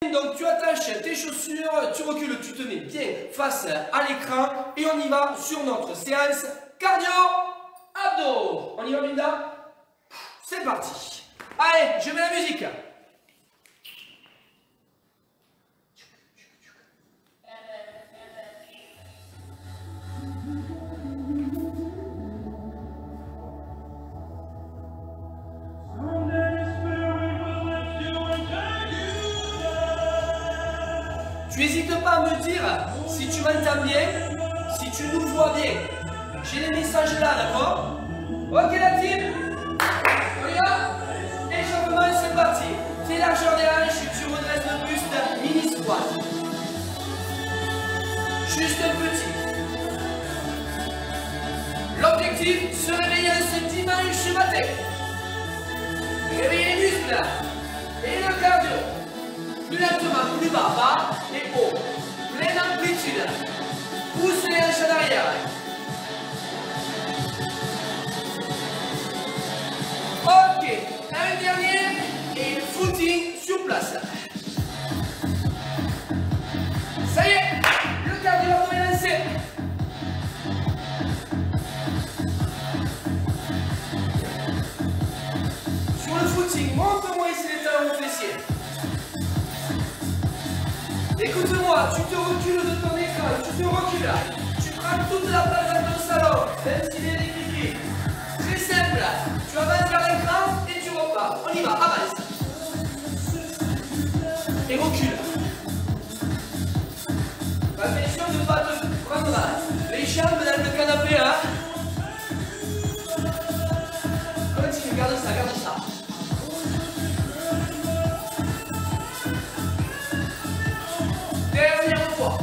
Donc tu attaches tes chaussures, tu recules, tu te mets bien face à l'écran et on y va sur notre séance cardio abdos. On y va Linda? C'est parti. Allez, je mets la musique. Tu n'hésites pas à me dire si tu m'entends bien, si tu nous vois bien. J'ai les messages là, d'accord? Ok la team? On y va? Échauffement, c'est parti. Pied largeur des hanches, tu redresses le buste, mini squat. Juste un petit. L'objectif, se réveiller ce dimanche matin. Réveiller les muscles et le cardio. Plus lentement, plus bas, bas et haut. Pleine amplitude. Pousse les hanches en arrière. Ok, un dernier et footing sur place. Ça y est, le cardio est lancé. Sur le footing, montre-moi ici les talons aux fessiers. Écoute-moi, tu te recules de ton écran, tu te recules. Tu prends toute la place dans ton salon, même s'il est décrié. Très simple, tu avances vers l'écran et tu repars. On y va, avance. Et recule. Attention de ne pas te prendre les jambes dans le canapé. Hein. Continue, garde ça, garde ça. Dernière fois.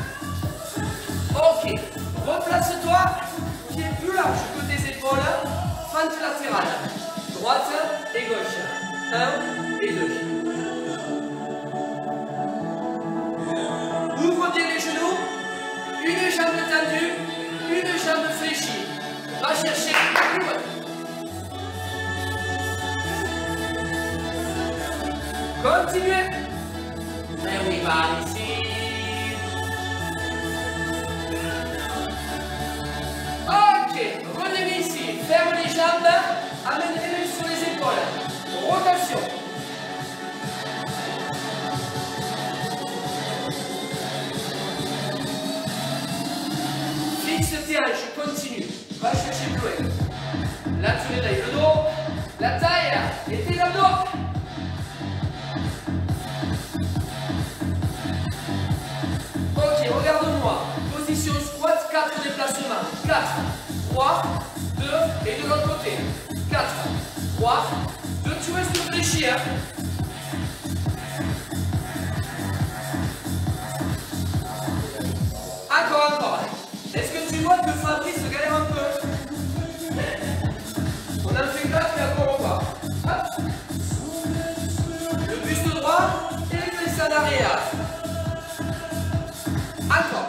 Ok. Replace-toi. Pied plus large que tes épaules. Fente latérale. Droite et gauche. 1 et 2. Ouvre bien les genoux. Une jambe tendue. Une jambe fléchie. Va chercher plus loin. Continuez. Et on y va ici. Ok, revenez ici, ferme les jambes, amène les mains sur les épaules. Rotation. Fixe tes hanches, continue. Va chercher plus loin. Là tu réveilles le dos, la taille et tes abdos. Ok, regarde-moi. Position squat, 4 déplacements. 4, 3, 2 et de l'autre côté. 4, 3, 2, tu restes fléchi. Hein. Encore, encore. Est-ce que tu vois que Fabrice galère un peu? On en fait 4 et encore on va. Hop. Le buste droit et les fesses en arrière. Encore.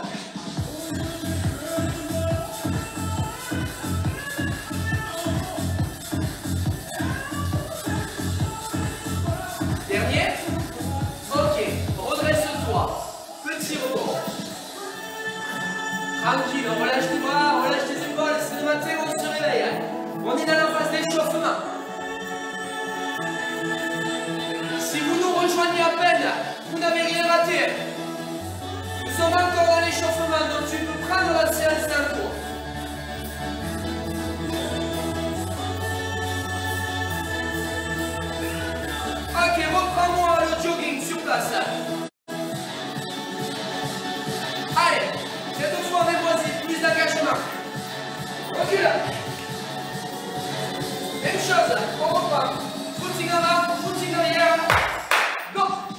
Dernier. Ok. Redresse-toi. Petit rebond. Tranquille. Relâche tes bras, relâche tes épaules. C'est le matin, on se réveille. On est dans la phase d'échauffement. Si vous nous rejoignez à peine, vous n'avez rien raté. Nous sommes encore dans l'échauffement, donc tu peux prendre la séance en cours. Ok, reprends-moi le jogging sur place. Allez, cette fois même voici, plus d'engagement. Recule. Même chose, on reprend. Footing en avant, footing arrière. Go.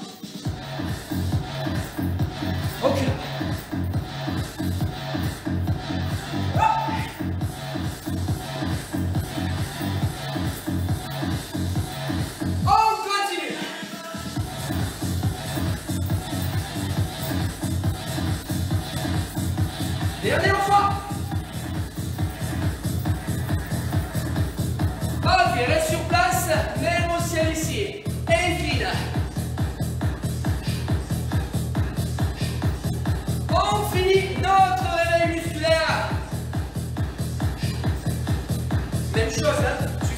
Recule. On continue. Dernière fois. Ok, reste sur place, même au ciel ici. Incline.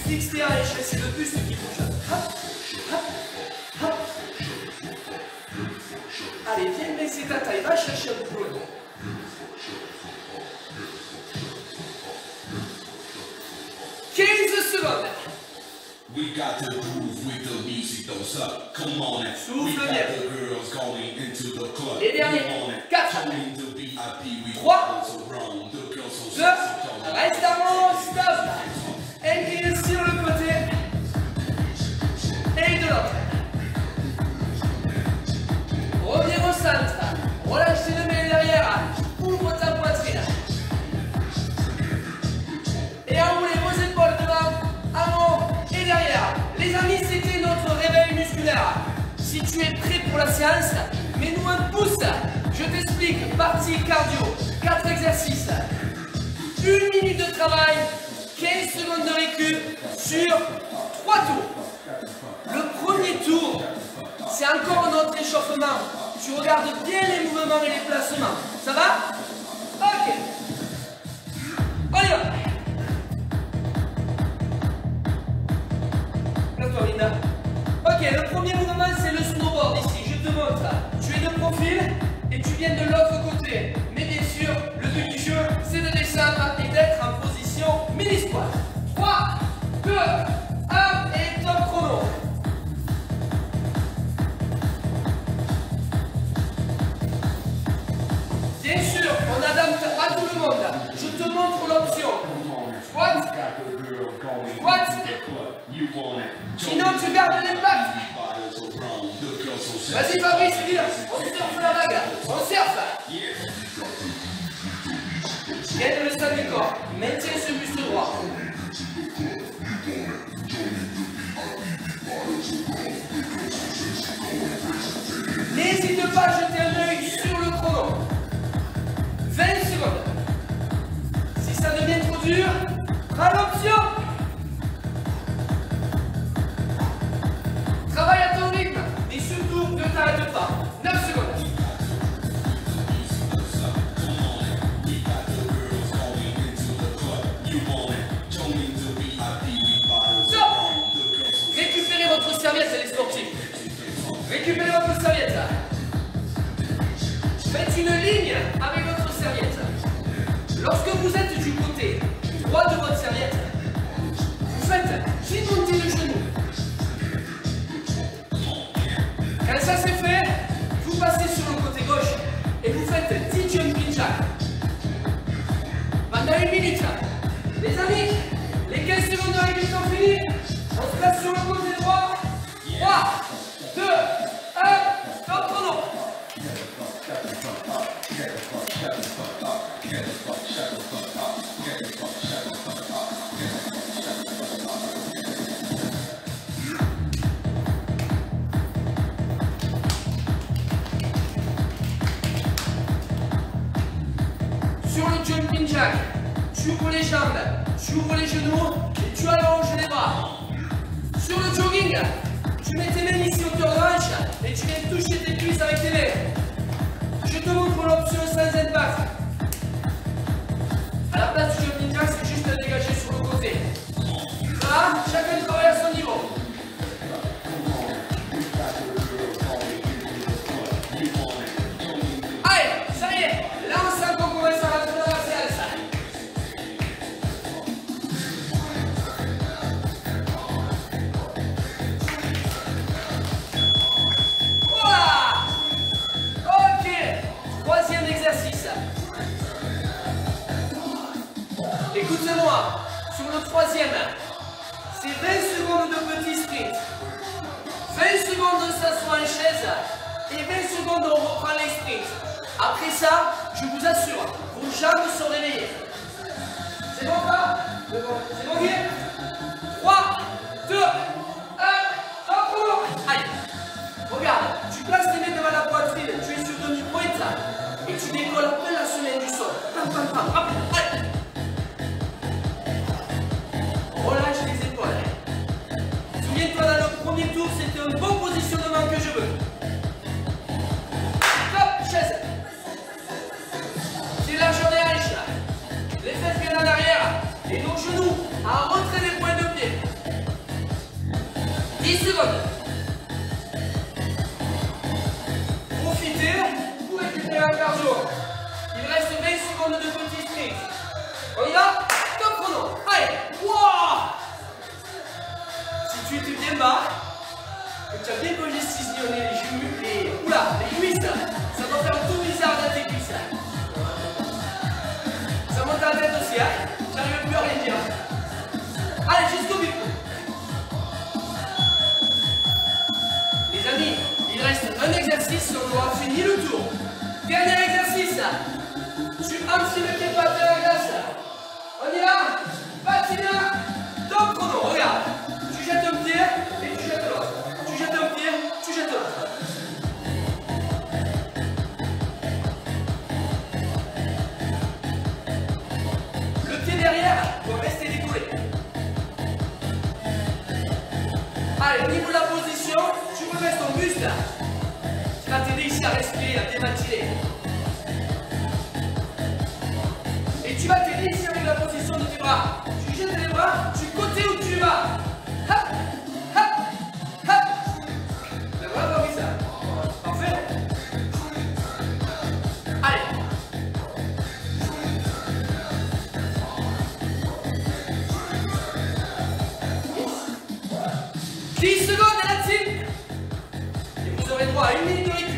fixes tes hanches, c'est le buste qui bouge. Hop, hop, hop. Allez, viens baisser ta taille, va chercher un peu. 15 secondes. We got to groove with the music, don't stop. Come on, we Souffle got bien. the girls going into the club. Les derniers. Come on, 4, join the VIP, we 3, bottles around. The girls so 2, sexy, come on. reste à mon stop. Incline sur le côté. Et de l'autre. Reviens au centre. Relâche tes deux mains derrière. Ouvre ta poitrine. Et enroulez vos épaules devant, avant et derrière. Les amis, c'était notre réveil musculaire. Si tu es prêt pour la séance, mets-nous un pouce. Je t'explique. Partie cardio. 4 exercices. 1 minute de travail. 15 secondes de récup sur 3 tours. Le premier tour, c'est encore notre échauffement. Tu regardes bien les mouvements et les placements. Ça va? Ok. On y va. Place-toi, Linda. Ok, le premier mouvement, c'est le snowboard ici. Je te montre. Tu es de profil et tu viens de l'autre côté. Mais bien sûr, le but du jeu, c'est de descendre et d'être en position mini-squat. 3, 2, 1 et top chrono. Bien sûr, on adapte à tout le monde. Je te montre l'option. Squat. Squat. Sinon, tu gardes l'impact. Vas-y Fabrice, dis-le. On surfe la vague. On surfe. Gagne le stade du corps. Maintiens ce buste droit. N'hésite pas à jeter un œil sur le chrono. 20 secondes. Si ça devient trop dur, prends l'option. Travaille à ton rythme, mais surtout ne t'arrête pas. 9 secondes. Stop. Récupérez votre serviette, les sportifs. Récupérez votre serviette. Faites une ligne avec votre serviette. Lorsque vous êtes du côté droit de votre serviette, vous faites 10 montées de genoux. Quand ça c'est fait, vous passez sur le côté gauche et vous faites 10 jumping jacks. Pendant 1 minute. Les amis, les 15 secondes de réglage sont finies. On se place sur le côté droit. 3, 2, 1, top chrono. Sur le jumping jack, tu ouvres les jambes, tu ouvres les genoux et tu allonges les bras. Sur le jogging, tu mets tes mains ici autour de hanche et tu viens toucher tes cuisses avec tes mains. Je te montre l'option sans impact. À la place du jumping jack, c'est juste à dégager sur le côté. Là, chacun travaille à son niveau. Allez, ça y est, là on sent qu'on commence à rentrer dans la séance. Voilà. Ok, troisième exercice. Écoutez-moi, sur le troisième, c'est 20 secondes de petit sprint. 20 secondes on s'assoit en chaise et 20 secondes on reprend les sprints. Après ça, je vous assure, vos jambes sont réveillées. C'est bon pas? C'est bon. C'est bon, Guy? 3, 2, 1, hop, chrono. Allez, regarde, tu places tes mains devant la poitrine, tu es sur demi-pointe et tu décolles à peine la semaine du sol. Pam, pam, pam, hop, allez. Relâche les épaules. Souviens-toi, dans le premier tour, c'était un bon positionnement que je veux. Top, chaise. C'est largeur des hanches. Les fesses bien en arrière. Et nos genoux en retrait des points de pied. un cardio. Il reste 20 secondes de petit sprint. On y va? Top chrono. Allez. Wow. Si tu étais bien bas, que tu as bien congestionné les genoux, les cuisses, ça va faire un tour bizarre dans tes cuisses. Ça monte à la tête aussi, hein? J'arrive plus à rien dire. Allez, jusqu'au but. Les amis, il reste un exercice, on aura fini le tour. Dernier exercice. Tu enfiles tes pattes à la glace. On y va? Patina. Top chrono, regarde. Tu jettes un pied et tu jettes l'autre. Tu jettes un pied, tu jettes l'autre. Le pied derrière doit rester décollé. Allez, au niveau de la position, tu rebaisses ton buste. Tu vas t'aider ici à respirer, à déventiler. Et tu vas t'aider ici avec la position de tes bras. Tu jettes les bras, tu côté où tu vas. Hop, hop, hop. Ben voilà, t'as envie ça. Parfait. Allez. Yes. 10 secondes et là-dessus. Et vous aurez droit à 1 minute de récup.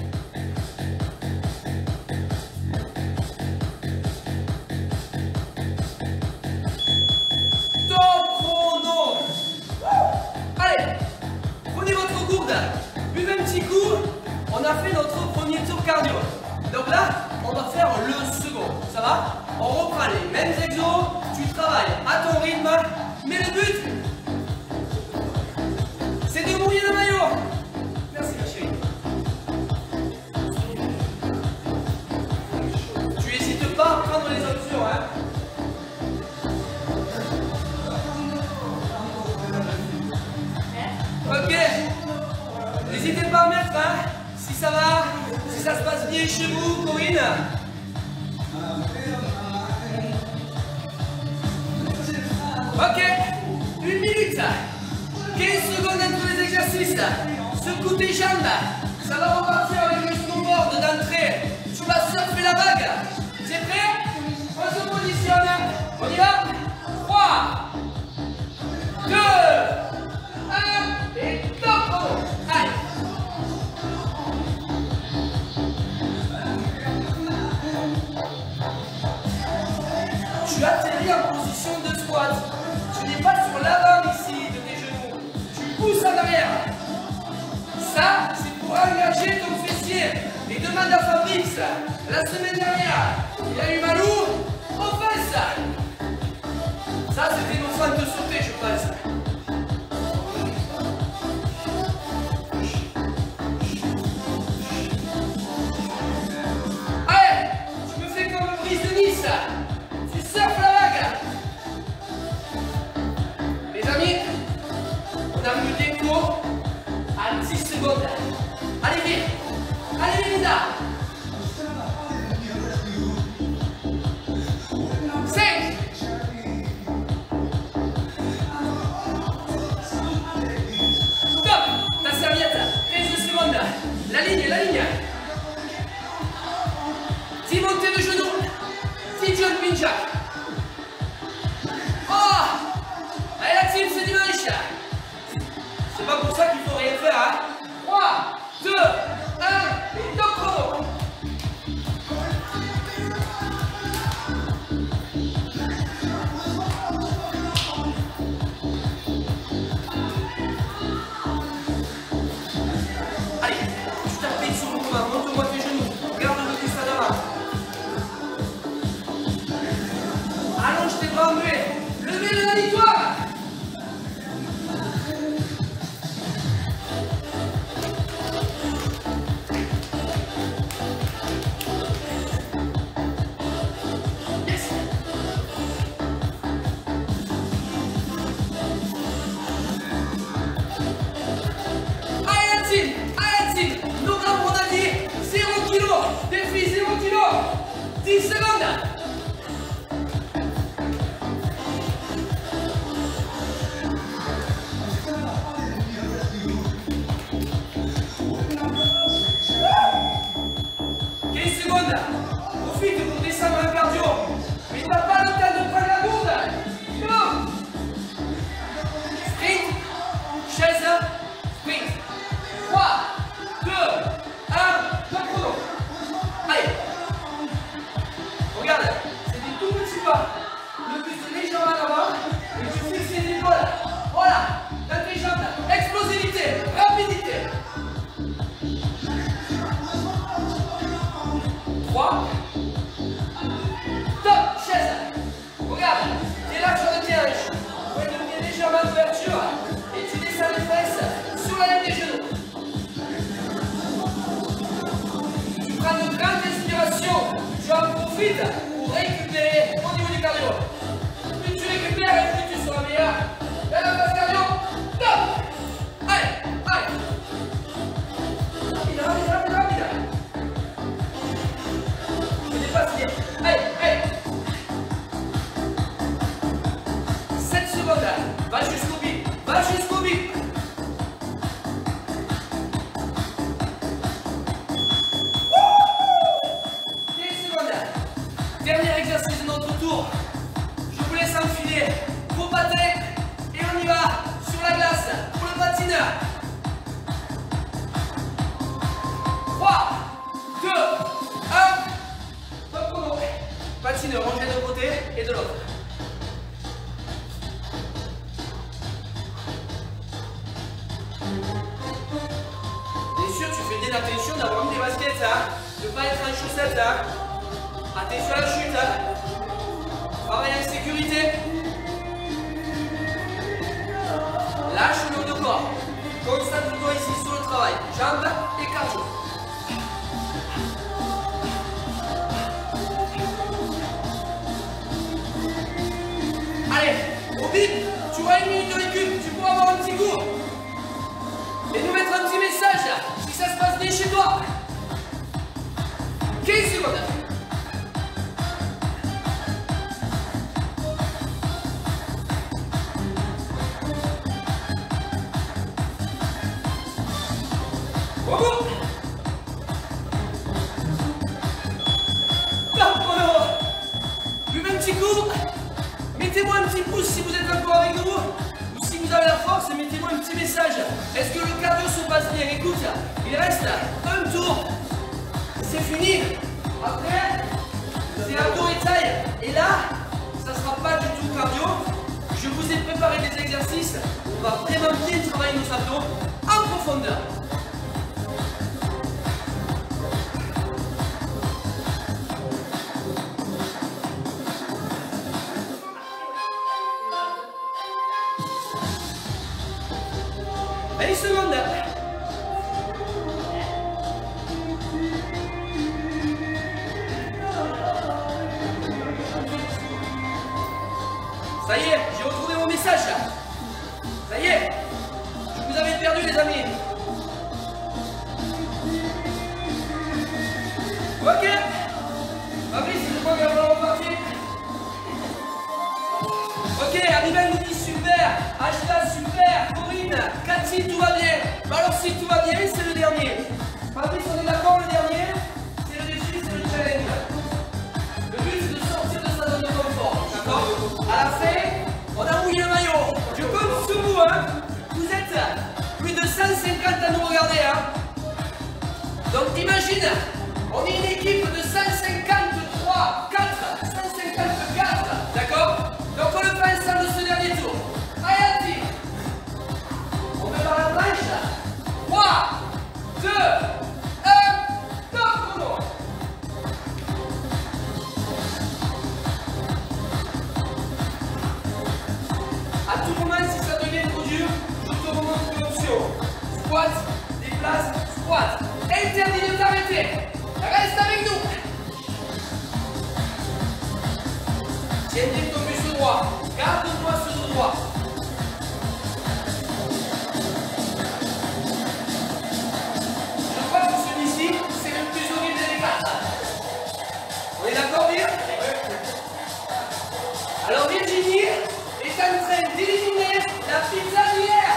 On a fait notre premier tour cardio. Donc là, on va faire le second. Ça va? On reprend les mêmes exos. Tu travailles à ton rythme. Mais le but, c'est de mouiller le maillot. Merci ma chérie. Tu n'hésites pas à prendre les options, hein? Ok. N'hésitez pas à mettre, hein? Si ça va, si ça se passe bien chez vous, Corinne. Ok, 1 minute. 15 secondes entre les exercices. Secoue tes jambes. Ça va repartir avec le snowboard d'entrée. Tu vas surfer la vague. C'est prêt? On se positionne. On y va? 3, 2, 1 et top. Allez. Tu atterris en position de squat. Tu n'es pas sur l'avant ici de tes genoux. Tu pousses en arrière. Ça, c'est pour engager ton fessier. Et demande à Fabrice, la semaine dernière, il a eu mal où? Aux fesses. Ça, c'était nos fans de sauter, je pense. Allez, tu me fais comme Brise de Nice. Tu surfes la vague. Les amis, on a mis des cours à 10 secondes. Allez vite. Allez Linda. 5. Stop. Ta serviette. 15 secondes. La ligne, la ligne. 10 montées de genoux. 10 jumping jack. Oh. Allez la team, c'est dimanche. C'est pas pour ça qu'il faut rien faire, hein. 3, 2, 1, et top chrono. Allez, tu t'appuies sur le commun, monte-moi tes genoux, garde le pouce à l'avant. Allonge tes bras muets, levez de la victoire. Programme on a dit 0 kg. Défi 0 kg. 10 secondes. 3. Top, chaise. Regarde, t'es là sur le terrain. Tu vas devenir légèrement d'ouverture et tu descends les fesses sur la ligne des genoux. Tu prends de grandes inspirations. Tu en profites pour récupérer au niveau du cardio. Plus tu récupères, plus tu seras meilleur. Et la phase cardio, top. Allez, allez. Rapide. Je dépasse bien. Allez. 7 secondes. Va jusqu'au but. 15 secondes. Dernier exercice de notre tour. Je vous laisse enfiler vos patins et on y va sur la glace pour le patineur. 3, 2, 1. Top chrono. Patineur, on vient d'un côté et de l'autre. Bien sûr, tu fais bien attention d'avoir mis des baskets, hein, de ne pas être en chaussettes. Hein. Attention à la chute. Hein. Travaille en sécurité. Lâche le haut de corps. Concentre-toi ici sur le travail. Jambes et cardio. Allez, au bip, tu auras 1 minute de récup. Tu pourras avoir un petit coup. Et nous mettre un petit message si ça se passe bien chez toi. 15 secondes. Au bout. Top chrono. Buvez un petit coup. Mettez-moi un petit pouce si vous êtes encore avec nous. Ou si vous avez la force, mettez-moi un petit message. Est-ce que le cardio se passe bien? Écoute, il reste un tour. C'est fini. Après, c'est abdos et taille. Et là, ça ne sera pas du tout cardio. Je vous ai préparé des exercices. On va vraiment bien travailler nos abdos en profondeur. Allez, une seconde. Ça y est, j'ai retrouvé mon message. Ça y est, je vous avais perdu les amis. Ok. Fabrice, je crois qu'on va repartir. Ok, Arrival nous dit super. Ashta super. Corinne, Cathy, tout va bien. Alors si tout va bien, c'est le dernier. Fabrice, on est d'accord, le dernier? C'est le défi, c'est le challenge. Le but c'est de sortir de sa zone de confort. D'accord? À la fin, on a mouillé le maillot. Je compte sur vous, hein. Vous êtes plus de 150 à nous regarder, hein. Donc imagine, on est une équipe de 153, 154, d'accord? Donc on le fait ensemble ce dernier tour. Allez, on fait par la planche. 3, 2, 1, top chrono. À tout moment, si ça devient trop dur, je te remontre une option. Squat, déplace, squat. Interdit de t'arrêter. Reste avec nous. Tiens bien ton buste droit. Garde-toi ce dos droit. Je crois que celui-ci, c'est le plus horrible des quatre. On est d'accord, bien? Alors Virginie est en train d'éliminer la pizza d'hier.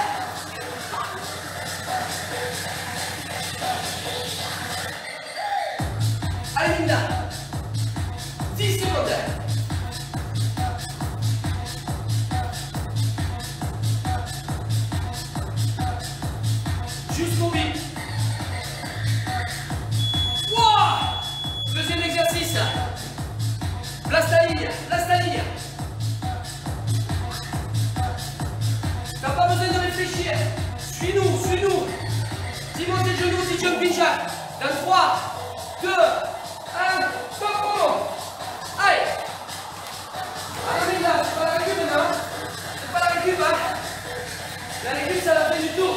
Allez Linda, 10 secondes. Jusqu'au bip. Wow. Deuxième exercice. Place la ligne, place la ligne. T'as pas besoin de réfléchir. Suis-nous, suis-nous. Dis-moi tes genoux si jumping jack. Dans 3, 2, 1. récup, hein. La récup, ça la fait du tour.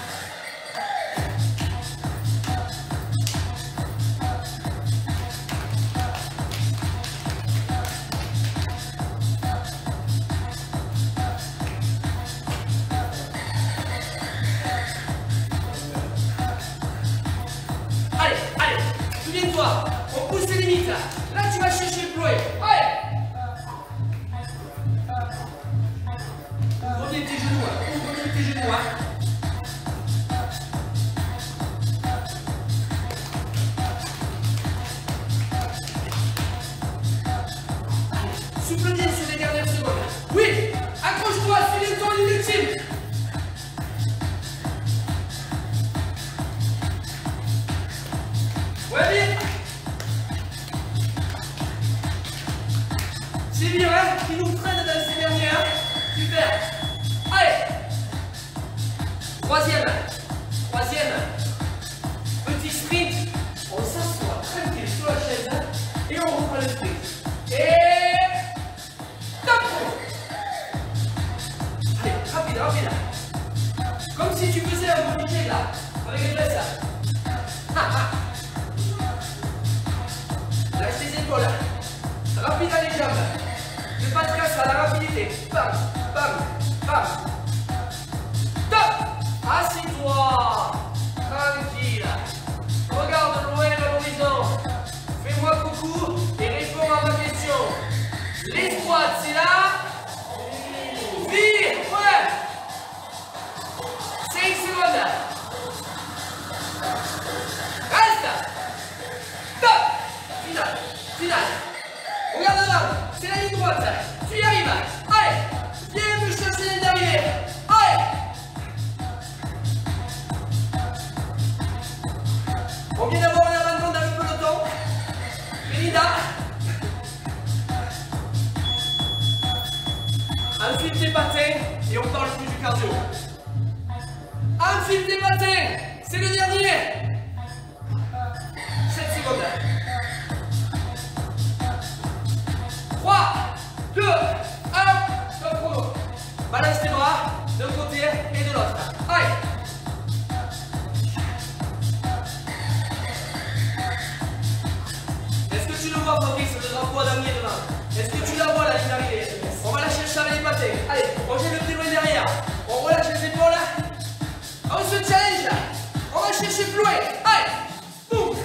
Allez, allez, souviens-toi, on pousse les limites là. Là, tu vas chercher le ployé. Allez. Reviens tes genoux, hein. Reviens tes genoux, hein. Souffle bien sur les dernières secondes. Oui, accroche-toi, c'est le temps ultime. Ouais, bien. C'est bien, hein, qui nous freine dans ces dernières. Super. Allez. Troisième. Petit sprint. On s'assoit tranquille sur la chaise et on reprend le sprint. Et top. Allez, rapide. Comme si tu faisais un bouquet là, avec les fesses là. Lâche tes épaules. Rapide à les jambes. Ne pas te casser à la rapidité. Bam. Top. Assis-toi. Tranquille. Regarde loin à l'horizon. Fais-moi coucou et réponds à ma question. Les squats, c'est là. Vire. Ouais. 5 secondes. Reste. Top. Final. Regarde devant. C'est la ligne droite. Tu y arrives. Allez. Viens me chercher les d'arrivée. Allez. On vient d'avoir un abandon dans le peloton. Belinda. Enfile tes patins et on parle plus du cardio. Enfile tes patins. C'est le dernier. 7 secondes. 3, 2, 1, stop chrono. Balance tes bras d'un côté et de l'autre. Allez. Est-ce que tu le vois, Fabrice, le drapeau à damier devant? Est-ce que tu la vois, la ligne d'arrivée? On va la chercher avec les patins. Allez, on jette le pied loin derrière. On relâche les épaules. On se challenge. On va chercher plus loin. Allez. Boum.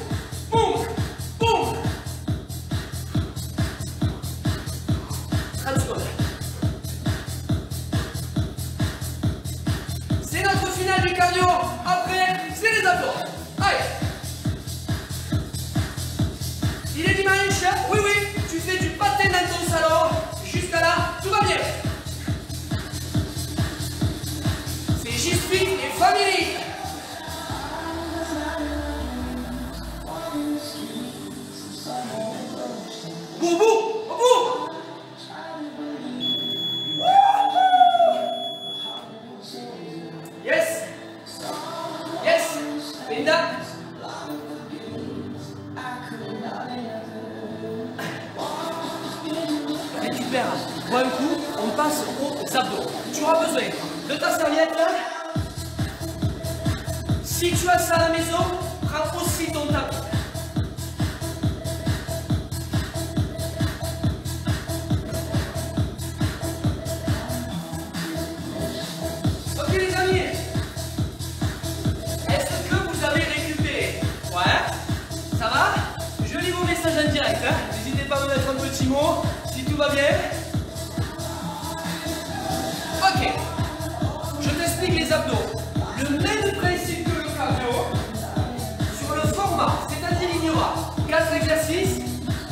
30 secondes. C'est notre finale du cardio. Après, c'est les abdos. Allez. Il est dimanche. Oui, tu fais du patin dans ton salon. Jusqu'à là, tout va bien. C'est J-Speed et Family. Boubou. Yes, Linda. Récupère, bois un coup, on passe aux abdos. Tu auras besoin de ta serviette. Si tu as ça à la maison, prends aussi ton tapis. Ok les amis, est-ce que vous avez récupéré? Ouais, ça va? Je lis vos messages en direct, hein? N'hésitez pas à me mettre un petit mot si tout va bien. Ok, je t'explique les abdos. Le même principe que le cardio, sur le format, c'est-à-dire il y aura 4 exercices,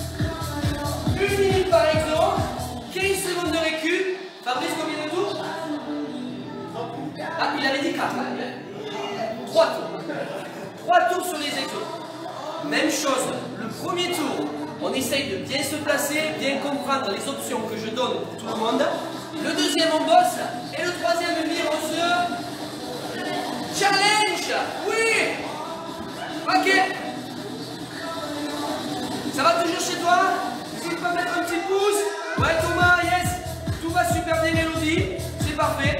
1 minute par exemple, 15 secondes de récup. Fabrice, combien de tours? Ah, il avait dit 4, hein? 3 tours. 3 tours sur les exos. Même chose, le premier tour, on essaye de bien se placer, bien comprendre les options que je donne pour tout le monde. Le deuxième, on bosse. Et le troisième, on se challenge. Oui. Ok. Ça va toujours chez toi? N'hésite pas à mettre un petit pouce. Ouais, Thomas, yes. Tout va super bien, Mélodie. C'est parfait.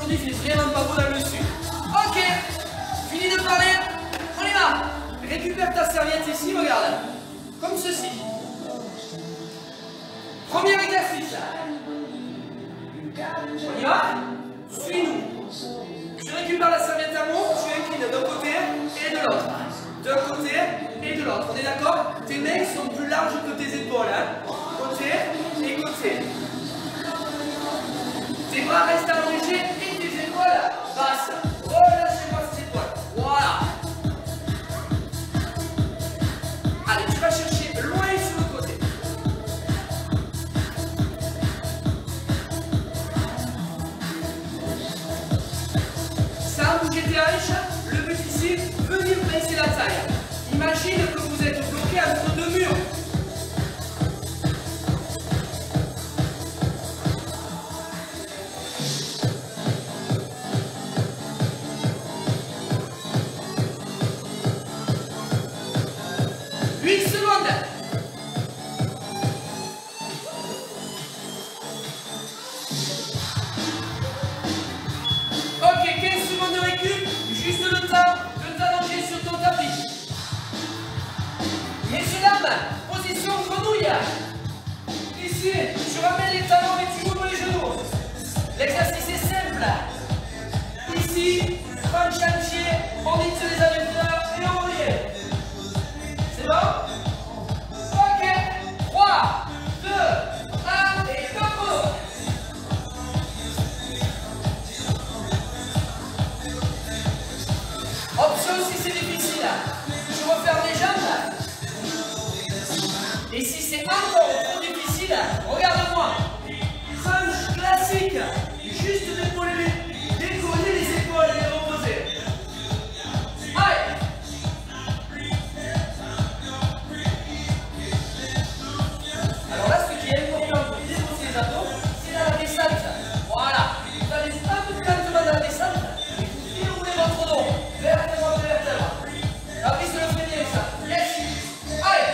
aujourd'hui fait vraiment pas beau dans le sud. Ok, fini de parler, on y va. Récupère ta serviette ici, regarde, comme ceci. Premier exercice. On y va. Suis-nous. Tu récupères la serviette à mots, tu inclines d'un côté et de l'autre. D'un côté et de l'autre. On est d'accord? Tes mains sont plus larges que tes épaules. Hein? Côté et côté. Tes bras restent allongés et tes épaules basses. Relâchez-moi ces épaules. Voilà. Allez, tu vas chercher loin sur le côté. Sans bouger tes hanches, le but ici, venir baisser la taille. Imagine que vous êtes bloqué entre deux murs. Ici, tu ramènes les talons et tu ouvres les genoux. L'exercice est simple. Ici, prends le chantier, on mixe les adducteurs et on revient. C'est bon? Ok. 3, 2, 1 et topo. Option si c'est difficile. Tu refermes les jambes. Et si c'est encore trop difficile, regarde-moi. Crunch classique. Juste décoller les épaules et les reposer. Allez. Alors là, ce qui est important pour déposer les abdos, c'est dans la descente. Voilà. Vous allez un peu lentement dans la descente et vous déroulez votre dos. Vertèbre après vertèbre. La piste le fait bien ça. Yes. Allez.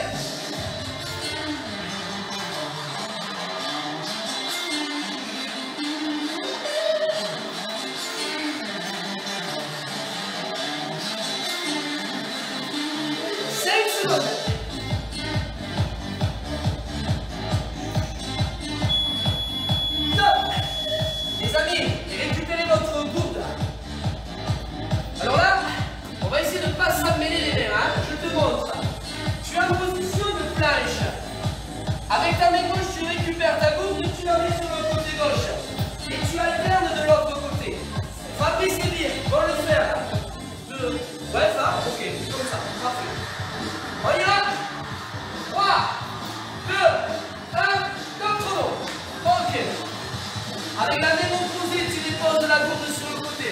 Top. Les amis, récupérez votre gourde. Alors là, on va essayer de ne pas s'emmêler les mains. Hein. Je te montre. Tu es en position de planche. Avec ta main gauche, tu récupères ta gourde, tu la mets sur le côté gauche. Et tu alternes de l'autre côté. Fabrice et bien, on va le faire. Ouais, ça, ok, comme ça, parfait. On y va. 3, 2, 1, top chrono. Ok. Avec la main opposée, tu déposes la gourde sur le côté.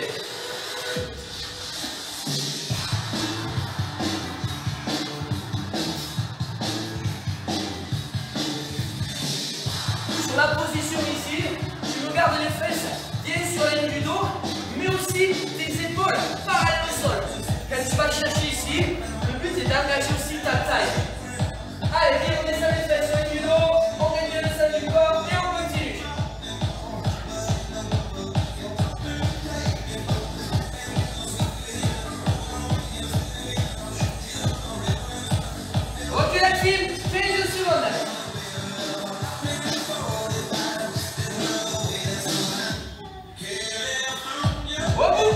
Sur la position ici, tu regardes les fesses bien sur la ligne du dos, mais aussi tes épaules parallèles au sol. Quand tu vas chercher ici, le but est d'engager aussi ta taille. Allez, viens, on descend les fesses sur le dos, on gagne bien le sein du corps et on continue. Ok la team, fais 2 secondes. Au bout.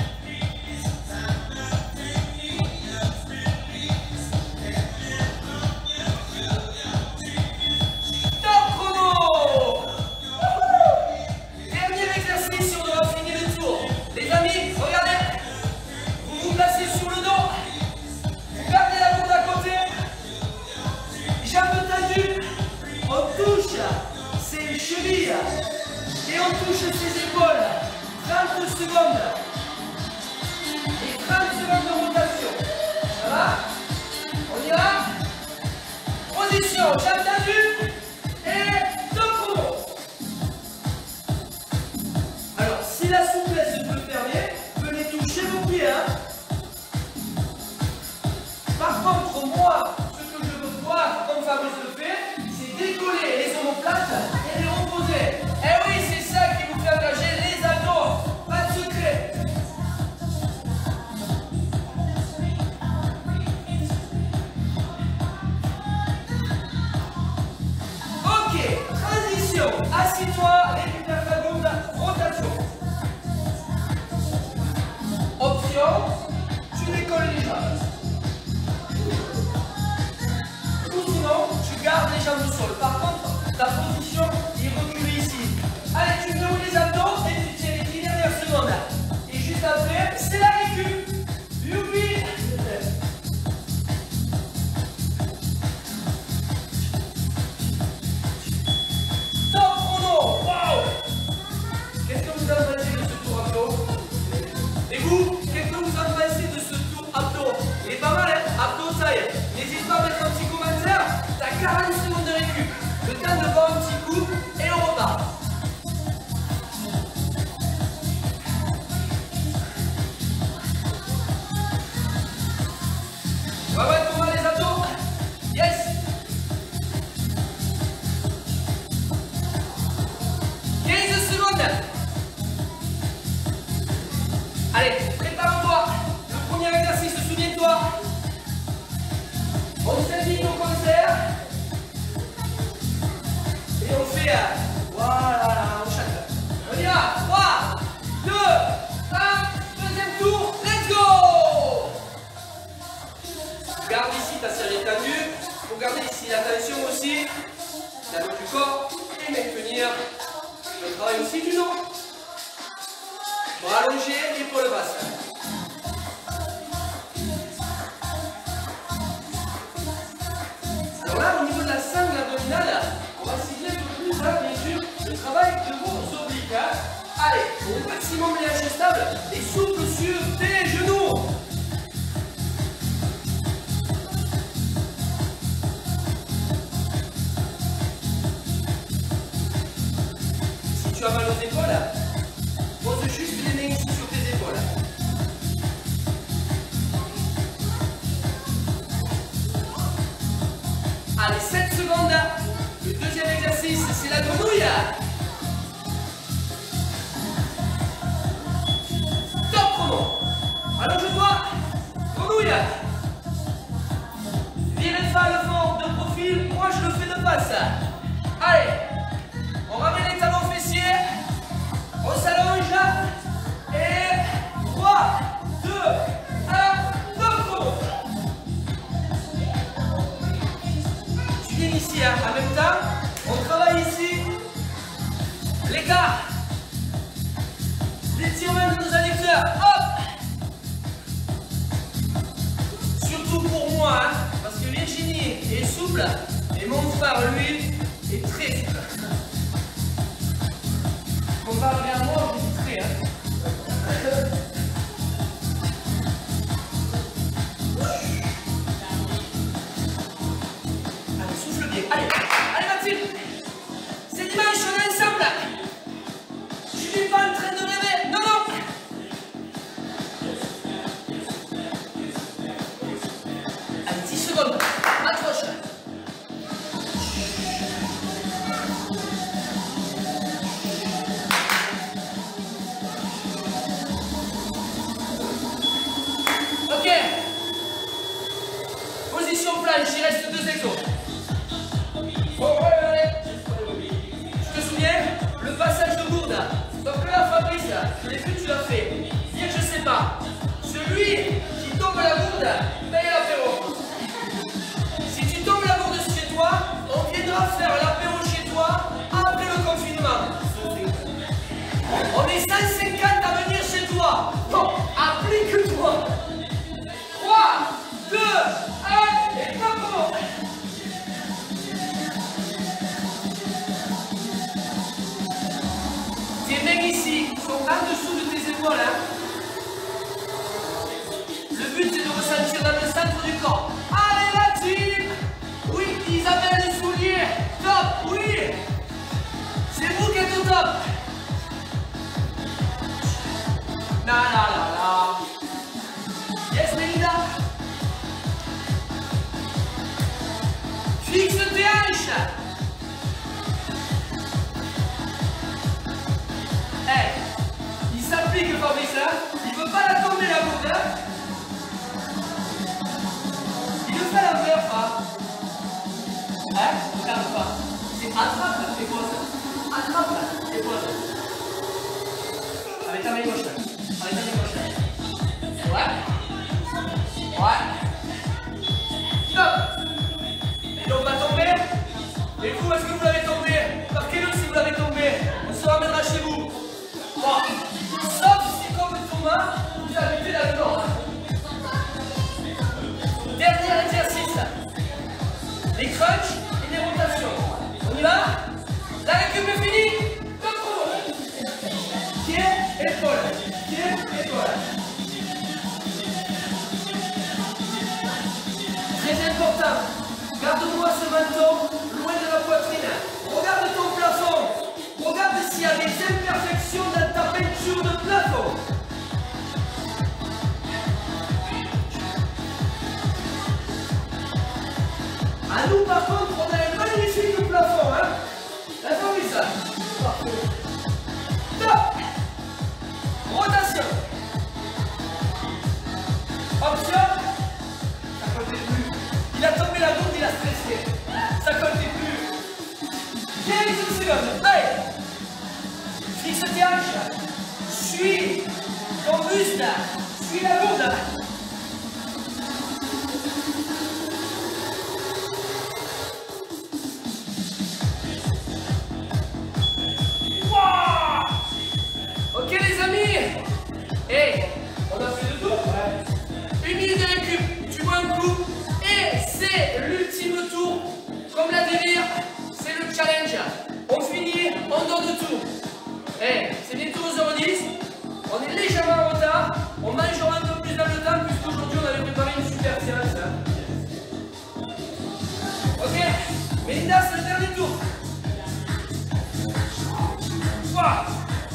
Et on touche ses épaules. 30 secondes. Et 30 secondes de rotation. Ça va? On y va? Position, j'ai entendu. Et top chrono. Alors, si la souplesse peut le permettre, venez toucher vos pieds. Hein? Par contre, moi, ce que je veux voir, comme Fabrice le fait, c'est décoller les omoplates et les reposer. Eh oui, c'est ça qui vous fait engager les abdos. Pas Virez pas le fond de profil, moi je le fais de face. Allez, on ramène les talons fessiers, on s'allonge, et 3, 2, 1, top. Tu viens ici, hein, en même temps, on travaille ici, l'écart, l'étirement de nos adducteurs, hop. Surtout pour moi, hein, parce que Virginie est souple, et mon frère, lui, est très souple. Comparé à moi, je suis très, hein. Allez, souffle bien. Allez, allez Mathilde. C'est dimanche, on est ensemble. Je suis pas en train de rêver. Non, non. Allez, 10 secondes. Accroche. Ok. Position planche, il reste 2 exos. Bon, allez. Tu te souviens, le passage de gourde. Donc là, Fabrice, je l'ai vu, tu l'as fait. Dire que je sais pas. Celui qui tombe la gourde, paye l'apéro. Si tu tombes la gourde chez toi, on viendra faire l'apéro chez toi après le confinement. On est 150 à venir chez toi. Bon, applique-toi. 3, 2, 1, et pas bon. Tes mains ici sont en dessous de tes épaules. Hein. Le but c'est de ressentir dans le centre du corps. Allez la team. Oui, Isabelle les souliers. Top, oui. C'est vous qui êtes au top. La la la la. Yes, Melinda. Fixe tes hanches. Hey, il s'applique le Fabrice, hein. Il veut pas la tomber la gourde, hein. Il le fait à l'envers, pas. Hein, regarde pas. C'est attrape et pose. Attrape et pose. Avec ta main gauche. Avec ta main gauche. Ouais. Ouais. Stop. Donc on va tomber. Et vous, est-ce que vous l'avez tombé? Marquez-le si vous l'avez tombé. On se ramènera chez vous. Bon. Sauf si comme Thomas, vous avez fait la dedans. Dernier exercice. Les crunchs et les rotations. On y va? La récup est finie. Top chrono. Pied, épaule. Pied, épaule. Très important. Garde-moi ce menton loin de la poitrine. Regarde ton plafond. Regarde s'il y a des imperfections dans ta peinture de plafond. À nous, par contre, on a un magnifique plafond. Hein. T'as vu ça? Parfait. Top. Rotation. Option. Ça comptait plus. Il a tombé la gourde, il a stressé. Ça comptait plus. 15 secondes. Allez. Fixe tes hanches. Suis ton buste. Suis la gourde. Ok les amis. Et on a fait le tour. Ouais. 1 minute de récup. Tu vois un coup. Et c'est l'ultime tour. Comme la délire, c'est le challenge. On finit, on donne tout. Et c'est bientôt 11h10. On est légèrement en retard. On mangera un peu plus dans le temps puisqu'aujourd'hui on avait préparé une super séance. Ok. Melinda, c'est le dernier tour. Wow.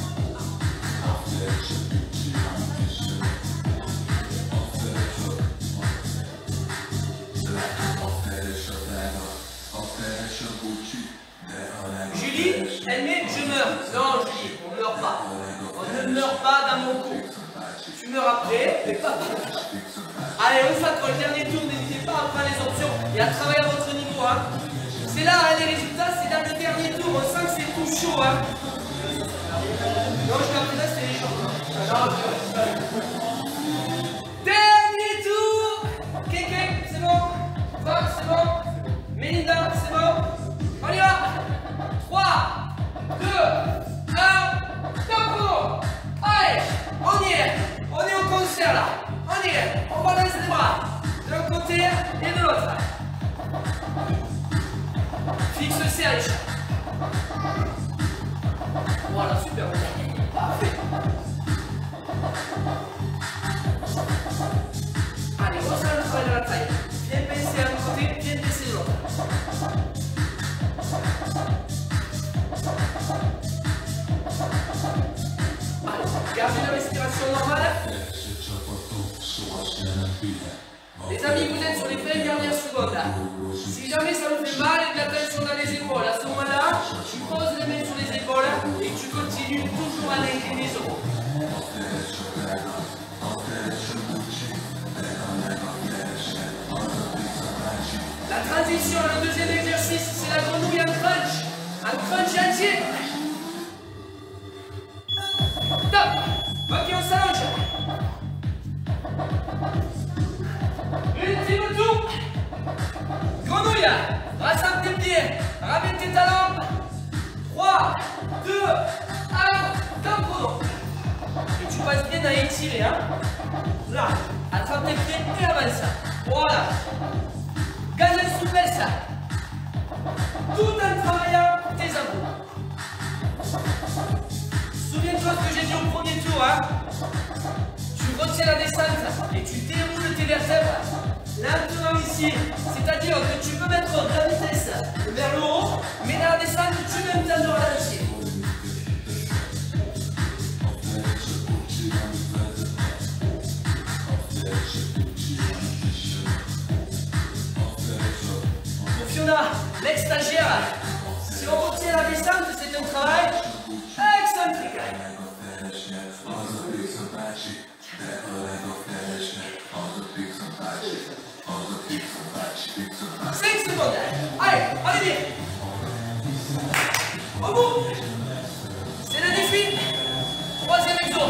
Julie, elle met je meurs. Non Julie, on ne meurt pas. On ne meurt pas dans mon cou. Tu meurs après, mais pas. Allez, on s'accroche, dernier tour, n'hésitez pas à prendre les options et à travailler à votre niveau. Hein. C'est là, hein, les résultats, c'est dans le dernier tour. On sent que c'est tout chaud. Hein. Non, jusqu'à présent, c'était les choses. Dernier tour. Kéké, c'est bon. Fox, c'est bon. Melinda, c'est bon. On y va. 3, 2, 1, tempo. Allez, on y est. On est au concert là. On y est. On balance les bras. De l'un côté et de l'autre. Fixe le serge. Voilà, super. Parfait. Allez, on sent le travail de la taille. Viens baisser un côté, viens baisser de l'autre. Allez, gardez la respiration normale. Les amis, vous êtes sur les 20 dernières secondes là. Si jamais ça vous fait mal et de la tension dans les épaules, à ce moment-là, tu poses les mains sur les épaules et tu continues toujours à l'inclinaison. La transition, le deuxième exercice, c'est la grenouille en crunch. Un crunch entier. Top. Ok, on s'allonge. Ultime tour. Grenouille. Rassemble tes pieds. Ramène tes talons. 3, 2, 1. Tempo. Et tu passes bien à étirer. Hein. Là. Attrape tes pieds et avance. Voilà. Gagne la souplesse. Tout en travaillant tes abdos. Souviens-toi ce que j'ai dit au premier tour. Hein. Tu retiens la descente et tu déroules tes vertèbres lentement ici. C'est-à-dire que tu peux mettre la vitesse vers le haut, mais dans la descente, tu mets un temps de ralentir. Pour Fiona, l'ex-stagiaire, si on retient la descente, c'est un travail excentrique. 5 secondes. Allez, allez bien. Au bout. C'est le défi. Troisième exo.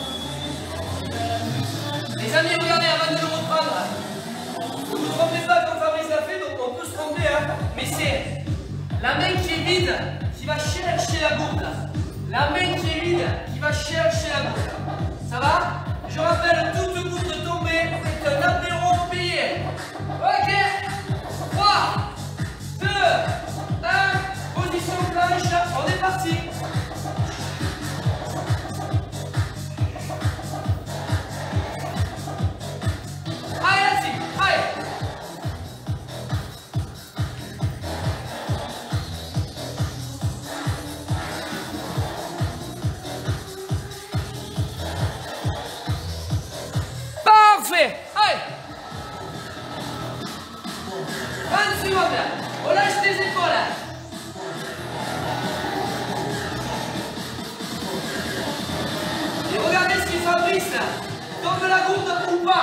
Les amis, regardez avant de le reprendre. Ne vous trompez pas quand Fabrice l'a fait, donc on peut se tromper. Hein. Mais c'est la main qui est vide qui va chercher la gourde. La main qui est vide qui va chercher la gourde. Ça va? Je rappelle, toute goutte tombée est un apéro payé. Ok. 3, 2, 1. Position planche. On est parti. Allez, là-dessus. Allez. Parfait. Allez. 20 secondes. On lâche les épaules. Et regardez ce qu'il Fabrice. Tombe la gourde ou pas.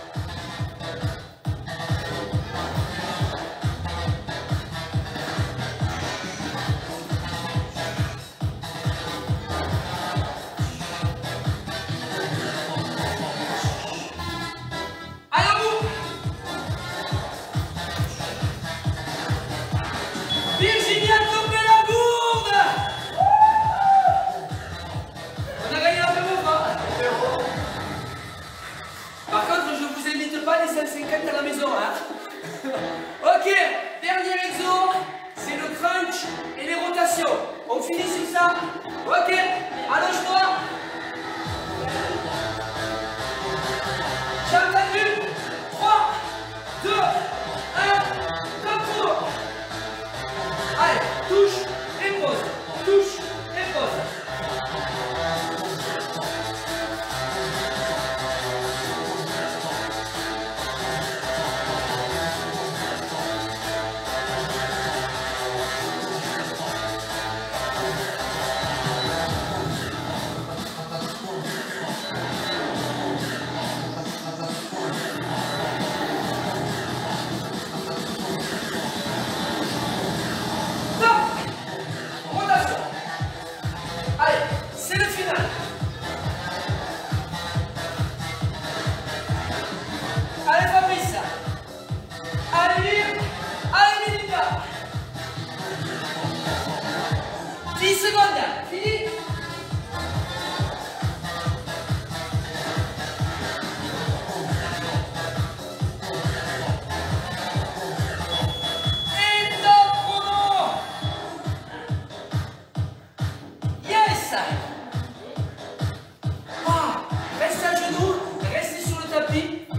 Virginie a tombé la gourde. On a gagné un peu beau, hein. Par contre, je vous invite pas les 150 à la maison, hein. Ok, dernier exo, c'est le crunch et les rotations. On finit sur ça. Ok, allonge-toi. J'ai entendu. 3, 2, 1, top tour. Allez, touche et pose, touche et pose.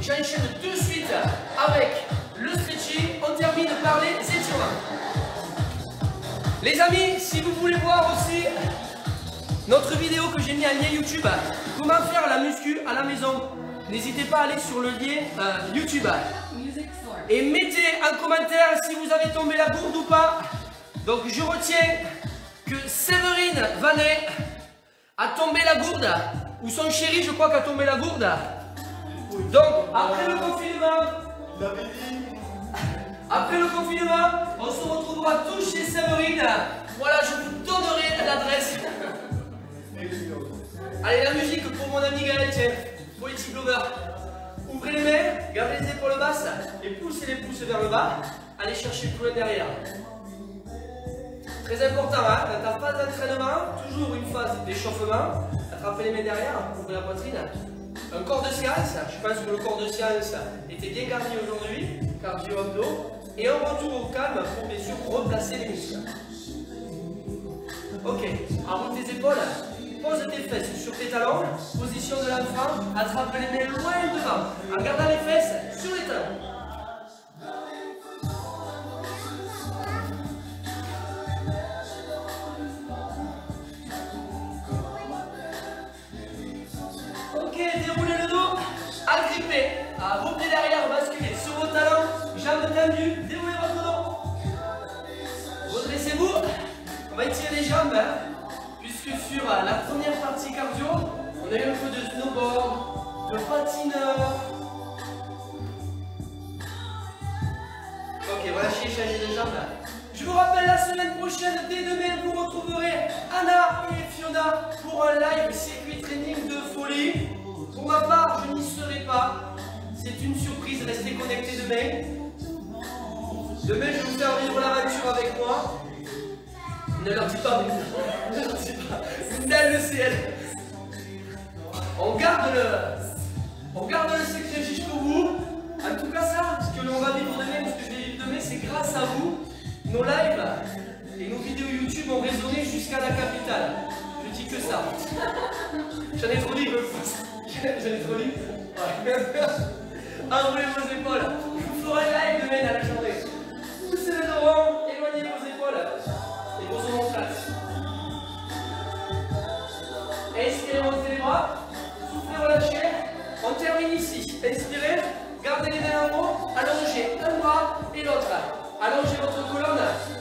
j'enchaîne tout de suite avec le stretching. On termine par les étirements. Les amis, si vous voulez voir aussi notre vidéo que j'ai mis en lien YouTube, comment faire la muscu à la maison, n'hésitez pas à aller sur le lien YouTube. Et mettez en commentaire si vous avez tombé la gourde ou pas. Donc je retiens que Séverine Vanet a tombé la gourde, ou son chéri je crois qu'a tombé la gourde. Donc après le confinement, on se retrouvera tous chez Séverine. Voilà, je vous donnerai l'adresse. Allez, la musique pour mon ami Gaël, tiens, Politic Lover. Ouvrez les mains, gardez les épaules basses et poussez les pouces vers le bas. Allez chercher le poing derrière. Très important, hein, dans ta phase d'entraînement, toujours une phase d'échauffement. Attrapez les mains derrière, ouvrez la poitrine. Un corps de séance, je pense que le corps de séance était bien garni aujourd'hui, cardio abdos. Et un retour au calme pour bien sûr replacer les muscles. Ok, enroule tes épaules, pose tes fesses sur tes talons, position de l'enfant, attrape les mains loin devant, en gardant les fesses sur les talons. Ok, déroulez le dos, agrippez, vos pieds derrière, basculez sur vos talons, jambes tendues, déroulez votre dos. Redressez-vous, on va étirer les jambes, hein, puisque sur la première partie cardio, on a eu un peu de snowboard, de patineur. Ok, voilà, changer les jambes. Je vous rappelle, la semaine prochaine, dès demain, vous retrouverez Anna et Fiona pour un live circuit training de folie. Pour ma part, je n'y serai pas. C'est une surprise, restez connectés demain. Demain, je vais vous faire vivre l'aventure avec moi. Ne leur dis pas, mais ne leur dis pas. Dans le ciel. On garde le secret jusqu'au bout. En tout cas, ça, ce que l'on va vivre demain, ce que je vais vivre demain, c'est grâce à vous. Nos lives et nos vidéos YouTube ont résonné jusqu'à la capitale. Je dis que ça. J'en ai trop dit, j'en ai trop dit. Ouais. Enroulez vos épaules. Je vous ferai un live demain à la journée. Poussez le dos rond, éloignez vos épaules et vos omoplates. Inspirez, montez les bras. Soufflez, relâchez. On termine ici. Inspirez, gardez les mains en haut, allongez un bras et l'autre. Allongez votre colonne.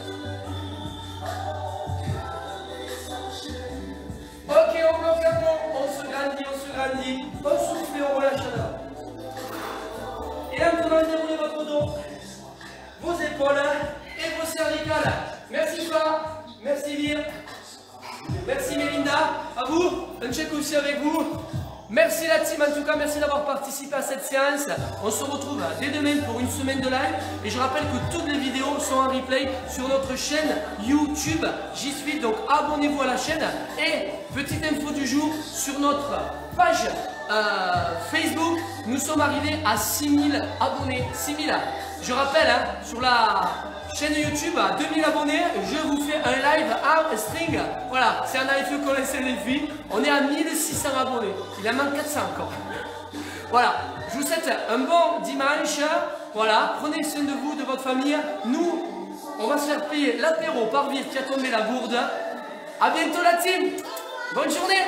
Ok, on bloque un peu, on se grandit, on souffle et on relâche la main. Et maintenant, déroulez votre dos, vos épaules et vos cervicales. Merci Fla, merci Vir, merci Mélinda, à vous, un check aussi avec vous. Merci la team, en tout cas, merci d'avoir participé à cette séance. On se retrouve dès demain pour une semaine de live. Et je rappelle que toutes les vidéos sont en replay sur notre chaîne YouTube. J'y suis, donc abonnez-vous à la chaîne. Et petite info du jour, sur notre page Facebook, nous sommes arrivés à 6000 abonnés. 6000. Je rappelle, hein, sur la chaîne YouTube, à 2000 abonnés, je vous fais un live en string. Voilà, c'est un live qu'on essaie les filles. On est à 1600 abonnés. Il en manque 400 encore. Voilà, je vous souhaite un bon dimanche. Voilà, prenez soin de vous, de votre famille. Nous, on va se faire payer l'apéro par Vir qui a tombé la gourde. A bientôt la team. Bonne journée.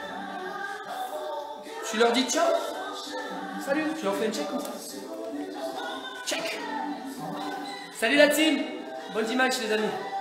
Tu leur dis ciao. Salut, tu leur fais un check comme ça. Check. Salut la team. Bon dimanche les amis.